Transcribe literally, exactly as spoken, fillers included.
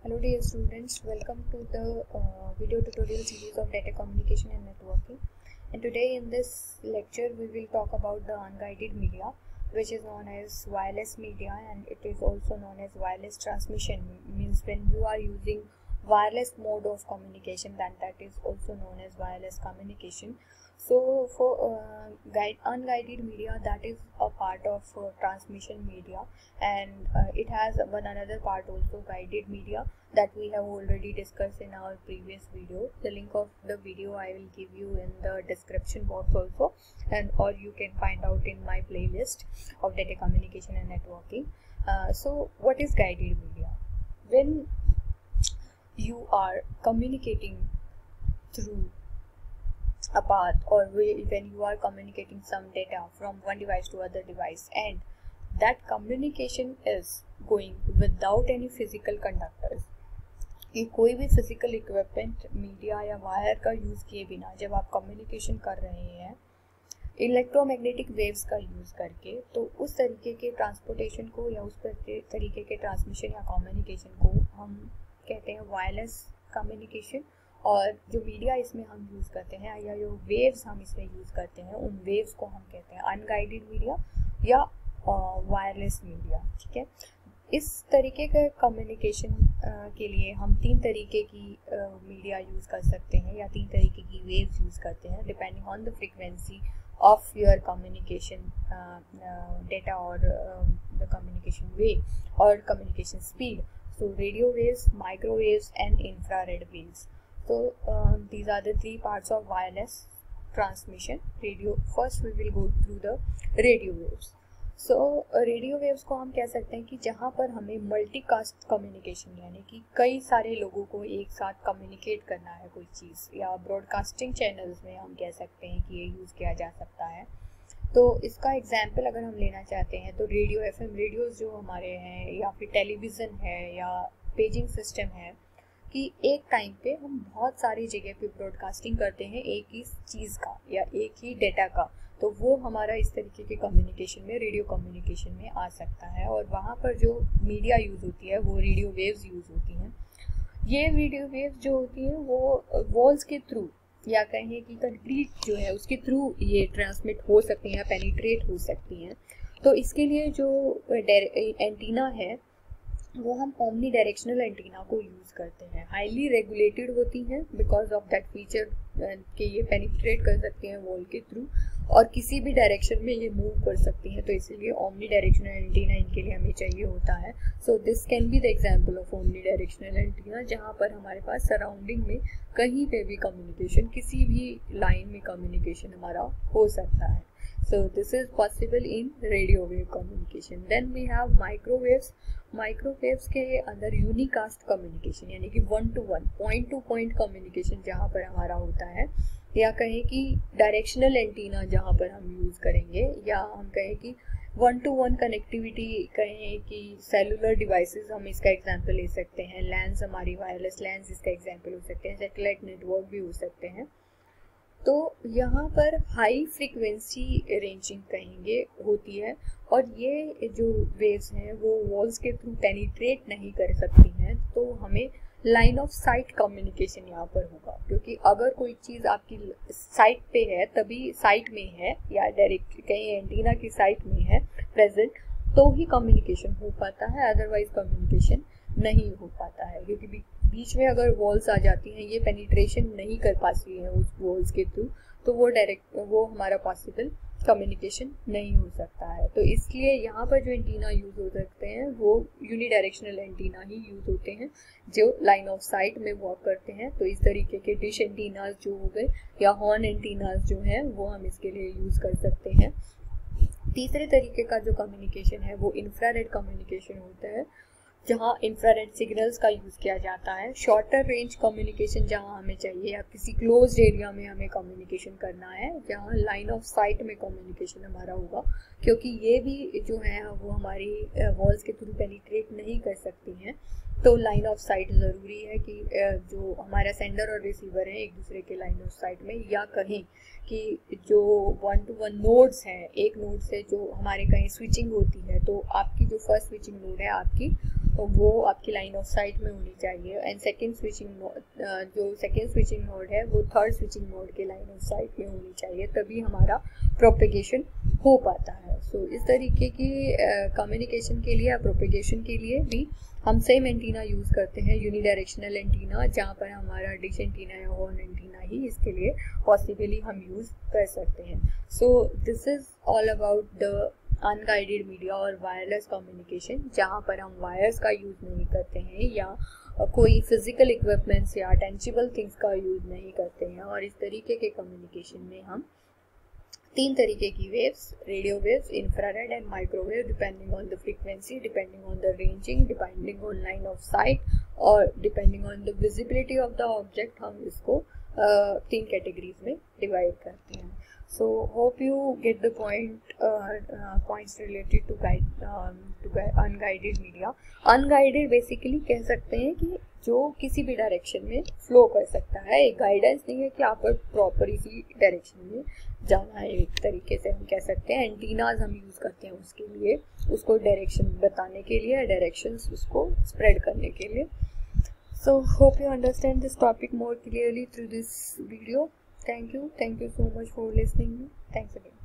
Hello dear students, welcome to the uh, video tutorial series of data communication and networking. And today in this lecture we will talk about the unguided media, which is known as wireless media, and it is also known as wireless transmission. Means when you are using wireless mode of communication, then that is also known as wireless communication. So for uh, guide unguided media, that is a part of uh, transmission media, and uh, it has one another part also, guided media, that we have already discussed in our previous video. The link of the video I will give you in the description box also, and or you can find out in my playlist of data communication and networking. Uh, so what is guided media? When you are communicating through a path, or when you are communicating some data from one device to other device, and that communication is going without any physical conductors, कि कोई भी physical equipment media या wire का use किए बिना जब आप communication कर रहे हैं इलेक्ट्रोमैग्नेटिक वेव्स का यूज़ करके, तो उस तरीके के ट्रांसपोर्टेशन को या उस तरीके के ट्रांसमिशन या कम्युनिकेशन को हम कहते हैं वायरलेस कम्युनिकेशन। और जो मीडिया इसमें हम यूज़ करते हैं या जो वेव्स हम इसमें यूज़ करते हैं, उन वेव्स को हम कहते हैं अनगाइडेड मीडिया या वायरलेस मीडिया। ठीक है, इस तरीके के कम्युनिकेशन के लिए हम तीन तरीके की मीडिया यूज़ कर सकते हैं या तीन तरीके की वेव्स यूज़ करते हैं, depending on the frequency of your communication uh, uh, data or uh, the communication way or communication speed. So radio waves, microwaves and infrared waves. So uh, these are the three parts of wireless transmission. Radio, first we will go through the radio waves. So radio waves को हम कह सकते हैं कि जहाँ पर हमें multicast communication, यानी कि कई सारे लोगों को एक साथ कम्युनिकेट करना है कोई चीज़, या ब्रॉडकास्टिंग चैनल्स में हम कह सकते हैं कि ये यूज़ किया जा सकता है। तो इसका एग्जांपल अगर हम लेना चाहते हैं तो रेडियो एफएम रेडियोज़ जो हमारे हैं, या फिर टेलीविज़न है या पेजिंग सिस्टम है, कि एक टाइम पे हम बहुत सारी जगह पे ब्रॉडकास्टिंग करते हैं एक ही चीज़ का या एक ही डेटा का, तो वो हमारा इस तरीके के कम्युनिकेशन में, रेडियो कम्युनिकेशन में आ सकता है। और वहाँ पर जो मीडिया यूज़ होती है वो रेडियो वेव्स यूज़ होती हैं। ये रेडियो वेव्स जो होती हैं वो वॉल्स के थ्रू या कहें कि कंक्रीट जो है उसके थ्रू ये ट्रांसमिट हो सकती हैं या पेनिट्रेट हो सकती हैं। तो इसके लिए जो एंटीना है वो हम ओमनी डायरेक्शनल एंटीना को यूज़ करते हैं। हाईली रेगुलेटेड होती हैं बिकॉज ऑफ दैट फीचर कि ये पेनिट्रेट कर सकती हैं वॉल के थ्रू और किसी भी डायरेक्शन में ये मूव कर सकती हैं, तो इसीलिए ओमनी डायरेक्शनल एंटीना इनके लिए हमें चाहिए होता है। So this can be the example of omnidirectional antenna, जहाँ पर हमारे पास सराउंडिंग में कहीं पे भी कम्युनिकेशन, किसी भी लाइन में कम्युनिकेशन हमारा हो सकता है। So this is possible in radio wave communication. Then we have microwaves. Microwaves के अंदर unicast communication, यानी कि one to one, point to point communication जहाँ पर हमारा होता है, या कहें कि डायरेक्शनल एंटीना जहाँ पर हम यूज़ करेंगे, या हम कहें कि वन टू वन कनेक्टिविटी, कहें कि सेलुलर डिवाइसेस, हम इसका एग्जांपल ले सकते हैं। लैंस, हमारी वायरलेस लैंस इसका एग्जांपल हो सकते हैं। सैटेलाइट नेटवर्क भी हो सकते हैं। तो यहाँ पर हाई फ्रीक्वेंसी रेंजिंग कहेंगे होती है, और ये जो वेव्स हैं वो वॉल्स के थ्रू पेनिट्रेट नहीं कर सकती हैं, तो हमें लाइन ऑफ साइट कम्युनिकेशन यहाँ पर होगा। क्योंकि अगर कोई चीज़ आपकी साइट पे है, तभी साइट में है या डायरेक्ट कहीं एंटीना की साइट में है प्रेजेंट, तो ही कम्युनिकेशन हो पाता है, अदरवाइज कम्युनिकेशन नहीं हो पाता है। क्योंकि बीच में अगर वॉल्स आ जाती हैं, ये पेनिट्रेशन नहीं कर पाती हैं उस वॉल्स के थ्रू, तो वो डायरेक्ट वो हमारा पॉसिबल कम्युनिकेशन नहीं हो सकता है। तो इसलिए यहाँ पर जो एंटीना यूज़ हो सकते हैं वो यूनिडायरेक्शनल एंटीना ही यूज़ होते हैं जो लाइन ऑफ साइट में वर्क करते हैं। तो इस तरीके के डिश एंटीनाज जो हो गए या हॉर्न एंटीनाज जो हैं वो हम इसके लिए यूज़ कर सकते हैं। तीसरे तरीके का जो कम्युनिकेशन है वो इंफ्रारेड कम्युनिकेशन होता है, जहाँ इंफ्रारेड सिग्नल्स का यूज़ किया जाता है। शॉर्टर रेंज कम्युनिकेशन जहाँ हमें चाहिए या किसी क्लोज एरिया में हमें कम्युनिकेशन करना है, जहाँ लाइन ऑफ साइट में कम्युनिकेशन हमारा होगा, क्योंकि ये भी जो है वो हमारी वॉल्स के थ्रू पेनिट्रेट नहीं कर सकती हैं, तो लाइन ऑफ साइट ज़रूरी है कि जो हमारा सेंडर और रिसीवर है एक दूसरे के लाइन ऑफ साइट में, या कहीं कि जो वन टू वन नोड्स हैं, एक नोड से जो हमारे कहीं स्विचिंग होती है, तो आपकी जो फर्स्ट स्विचिंग नोड है आपकी, वो आपकी लाइन ऑफ साइट में होनी चाहिए, एंड सेकंड स्विचिंग नोड जो सेकंड स्विचिंग नोड है वो थर्ड स्विचिंग नोड के लाइन ऑफ साइट में होनी चाहिए, तभी हमारा प्रोपेगेशन हो पाता है। सो so, इस तरीके की कम्युनिकेशन uh, के लिए या प्रोपेगेशन के लिए भी हम सेम एंटीना यूज़ करते हैं, यूनिडायरेक्शनल एंटीना, जहाँ पर हमारा डिश एंटीना या हॉर्न एंटीना ही इसके लिए पॉसिबली हम यूज़ कर सकते हैं। So this is all about the unguided media और वायरलेस कम्युनिकेशन, जहाँ पर हम वायर्स का यूज़ नहीं करते हैं या कोई फिजिकल इक्विपमेंट्स या टेंजिबल थिंग्स का यूज़ नहीं करते हैं। और इस तरीके के कम्युनिकेशन में हम तीन तरीके की waves, radio waves, infrared and microwave, depending on the frequency, depending on the ranging, depending on line of sight और depending on the visibility of the object, हम इसको uh, तीन कैटेगरीज में डिवाइड करते हैं। So hope you get the point, uh, uh, points related to guide um, to unguided media. Unguided basically कह सकते हैं कि जो किसी भी डायरेक्शन में फ्लो कर सकता है, एक गाइडेंस नहीं है कि आप प्रॉपर इसी डायरेक्शन में जाना है, एक तरीके से हम कह सकते हैं। एंटीनाज हम यूज़ करते हैं उसके लिए, उसको डायरेक्शन बताने के लिए, डायरेक्शंस उसको स्प्रेड करने के लिए। So hope you understand this topic more clearly through this video. Thank you. Thank you so much for listening. Thanks again.